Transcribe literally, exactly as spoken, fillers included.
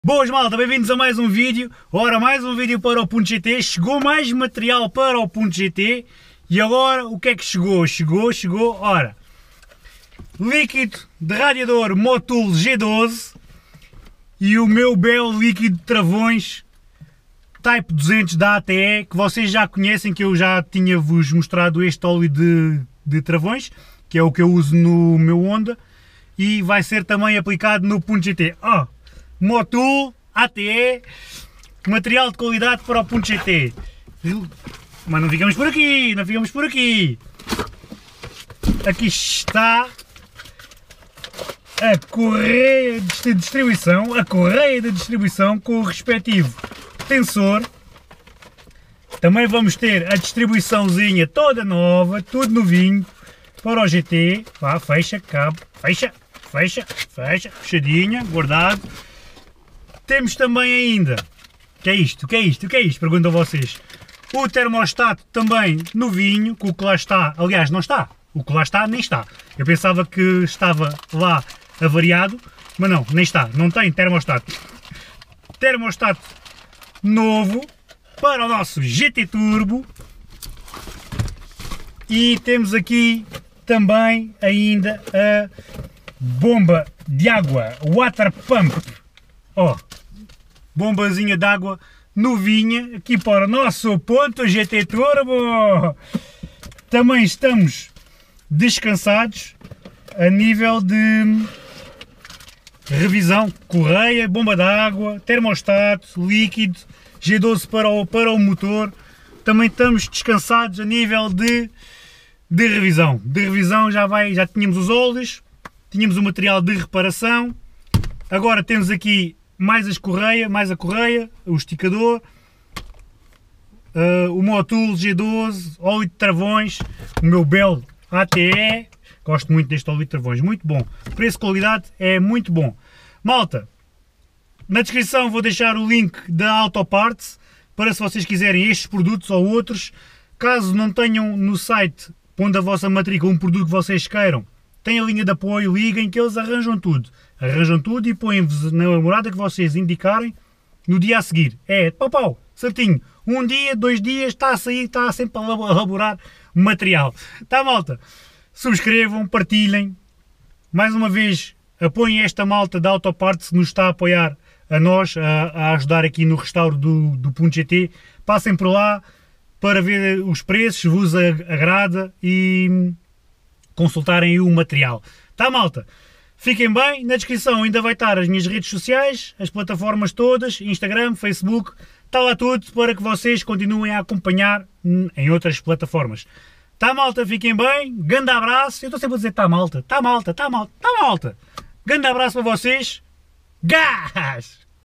Boas malta, bem-vindos a mais um vídeo. Ora, mais um vídeo para o Punto G T. Chegou mais material para o Punto G T. E agora, o que é que chegou? Chegou, chegou, ora, líquido de radiador Motul G doze e o meu belo líquido de travões Type duzentos da A T E, que vocês já conhecem, que eu já tinha-vos mostrado este óleo de, de travões, que é o que eu uso no meu Honda, e vai ser também aplicado no Punto G T. Oh, Motul, A T E, material de qualidade para o Punto G T. Mas não ficamos por aqui, não ficamos por aqui. Aqui está a correia de distribuição, a correia de distribuição com o respectivo tensor. Também vamos ter a distribuiçãozinha toda nova, tudo novinho para o G T. Vá, fecha, cabo, fecha, fecha, fecha, fechadinha, guardado. Temos também ainda, o que é isto, o que é isto, o que é isto, pergunto a vocês, o termostato também novinho, que o que lá está, aliás não está, o que lá está nem está, eu pensava que estava lá avariado, mas não, nem está, não tem termostato. Termostato novo para o nosso G T Turbo. E temos aqui também ainda a bomba de água, Water Pump, ó, bombazinha de água novinha aqui para o nosso Ponto G T Turbo. Também estamos descansados a nível de revisão, correia, bomba de água, termostato, líquido, G doze para o, para o motor. Também estamos descansados a nível de, de revisão. De revisão já, vai, já tínhamos os óleos, tínhamos o material de reparação, agora temos aqui mais as correia, mais a correia, o esticador, uh, o Motul G doze, óleo de travões, o meu belo A T E, gosto muito deste óleo de travões, muito bom, preço-qualidade é muito bom. Malta, na descrição vou deixar o link da Autoparts, para se vocês quiserem estes produtos ou outros. Caso não tenham no site, pondo a vossa matrícula, um produto que vocês queiram, tem a linha de apoio, liguem que eles arranjam tudo. Arranjam tudo e põem-vos na morada que vocês indicarem no dia a seguir. É, pau pau, certinho. Um dia, dois dias, está a sair, está sempre a elaborar material. Tá, malta? Subscrevam, partilhem. Mais uma vez, apoiem esta malta da Autoparts que nos está a apoiar a nós, a, a ajudar aqui no restauro do, do Punto G T. Passem por lá para ver os preços, se vos agrada e consultarem o material. Tá, malta? Fiquem bem, na descrição ainda vai estar as minhas redes sociais, as plataformas todas, Instagram, Facebook, está lá tudo para que vocês continuem a acompanhar em outras plataformas. Tá, malta? Fiquem bem, grande abraço, eu estou sempre a dizer tá, malta, tá, malta, tá, malta, tá, malta. Grande abraço para vocês, gás!